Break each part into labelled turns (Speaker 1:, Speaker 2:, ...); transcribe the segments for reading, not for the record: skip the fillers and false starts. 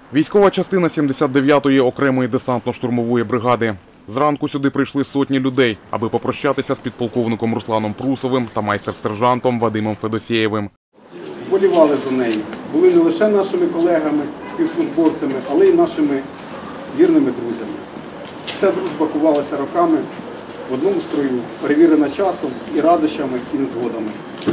Speaker 1: Військова частина 79-ї окремої десантно-штурмової бригади. Зранку сюди прийшли сотні людей, аби попрощатися з підполковником Русланом Прусовим та майстер-сержантом Вадимом Федосєєвим.
Speaker 2: Болівали за нею. Були не лише нашими колегами, співслужбовцями, але й нашими вірними друзями. Ця дружба кувалася роками в одному строю, перевірена часом і радощами, і незгодами.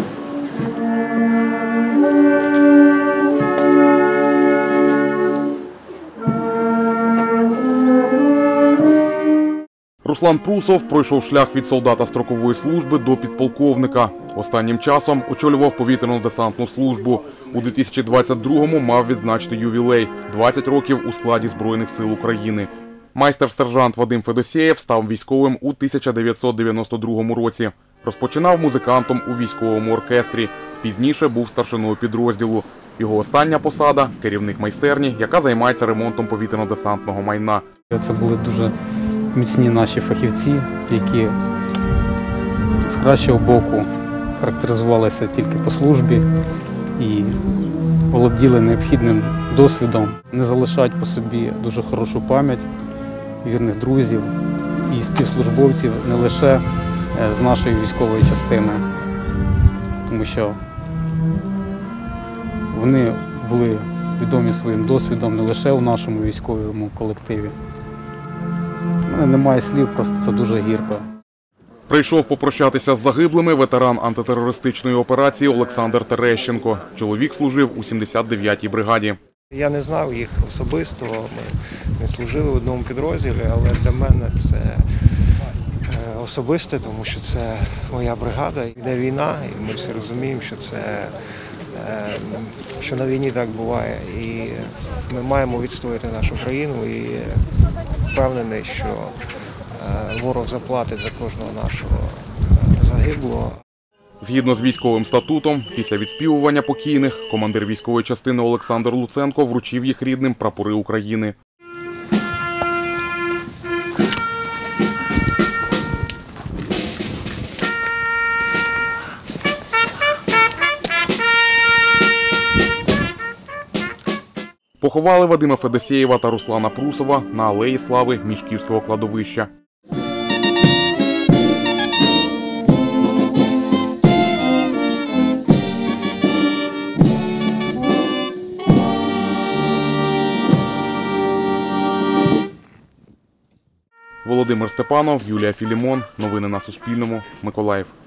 Speaker 1: Руслан Прусов пройшов шлях від солдата строкової служби до підполковника. Останнім часом очолював повітряно-десантну службу. У 2022-му мав відзначити ювілей – 20 років у складі Збройних сил України. Майстер-сержант Вадим Федосєєв став військовим у 1992 році. Розпочинав музикантом у військовому оркестрі. Пізніше був старшиною підрозділу. Його остання посада – керівник майстерні, яка займається ремонтом повітряно-десантного майна.
Speaker 3: Це були дуже міцні наші фахівці, які з кращого боку характеризувалися тільки по службі і володіли необхідним досвідом. Не залишають по собі дуже хорошу пам'ять вірних друзів і співслужбовців не лише з нашої військової частини, тому що вони були відомі своїм досвідом не лише у нашому військовому колективі. У мене немає слів, просто це дуже гірко.
Speaker 1: Прийшов попрощатися з загиблими ветеран антитерористичної операції Олександр Терещенко. Чоловік служив у 79-й бригаді.
Speaker 4: Я не знав їх особисто, ми служили в одному підрозділі, але для мене це особисте, тому що це моя бригада. Йде війна, і ми всі розуміємо, що на війні так буває. І ми маємо відстояти нашу країну і впевнений, що ворог заплатить за кожного нашого загиблого.
Speaker 1: Згідно з військовим статутом, після відспівування покійних, командир військової частини Олександр Луценко вручив їх рідним прапори України. Поховали Вадима Федосєєва та Руслана Прусова на Алеї Слави Мішківського кладовища. Володимир Степанов, Юлія Філімон. Новини на Суспільному. Миколаїв.